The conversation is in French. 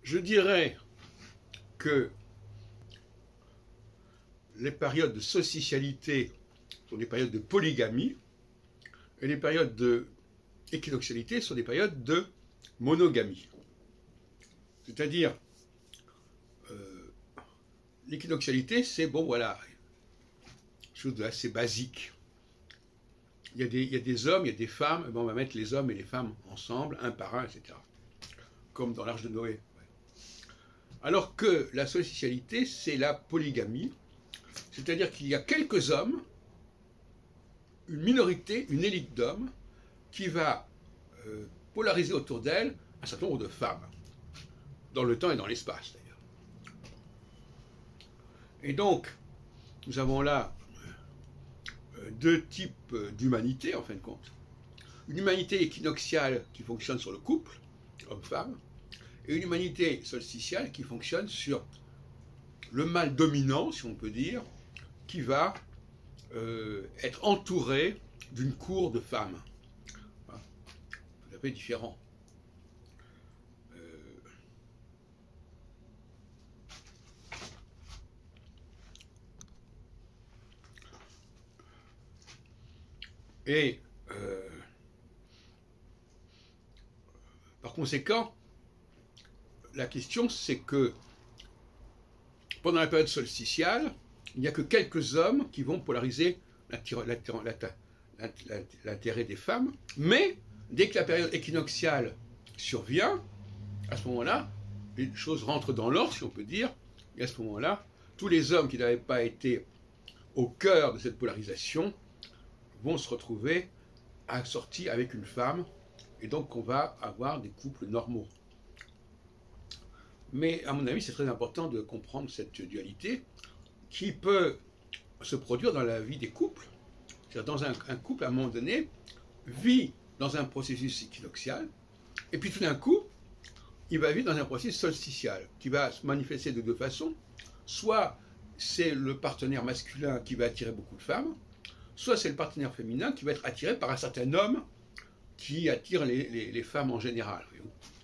Je dirais que les périodes de solsticialité sont des périodes de polygamie et les périodes de équinoxialité sont des périodes de monogamie. C'est-à-dire, l'équinoxialité, c'est, bon voilà, chose assez basique. Il y a des hommes, il y a des femmes, on va mettre les hommes et les femmes ensemble, un par un, etc. Comme dans l'Arche de Noé. Alors que la solsticialité, c'est la polygamie, c'est-à-dire qu'il y a quelques hommes, une minorité, une élite d'hommes, qui va polariser autour d'elle un certain nombre de femmes, dans le temps et dans l'espace d'ailleurs. Et donc, nous avons là deux types d'humanité en fin de compte. Une humanité équinoxiale qui fonctionne sur le couple, homme-femme, et une humanité solsticiale qui fonctionne sur le mâle dominant, si on peut dire, qui va être entouré d'une cour de femmes. Voilà. Tout à fait différent. Et par conséquent, la question c'est que pendant la période solsticiale, il n'y a que quelques hommes qui vont polariser l'intérêt des femmes, mais dès que la période équinoxiale survient, à ce moment-là, les choses rentrent dans l'ordre, si on peut dire, et à ce moment-là, tous les hommes qui n'avaient pas été au cœur de cette polarisation vont se retrouver assortis avec une femme, et donc on va avoir des couples normaux. Mais à mon avis, c'est très important de comprendre cette dualité qui peut se produire dans la vie des couples. C'est-à-dire dans un couple, à un moment donné, vit dans un processus équinoxial, et puis tout d'un coup, il va vivre dans un processus solsticial, qui va se manifester de deux façons. Soit c'est le partenaire masculin qui va attirer beaucoup de femmes, soit c'est le partenaire féminin qui va être attiré par un certain homme qui attire les femmes en général.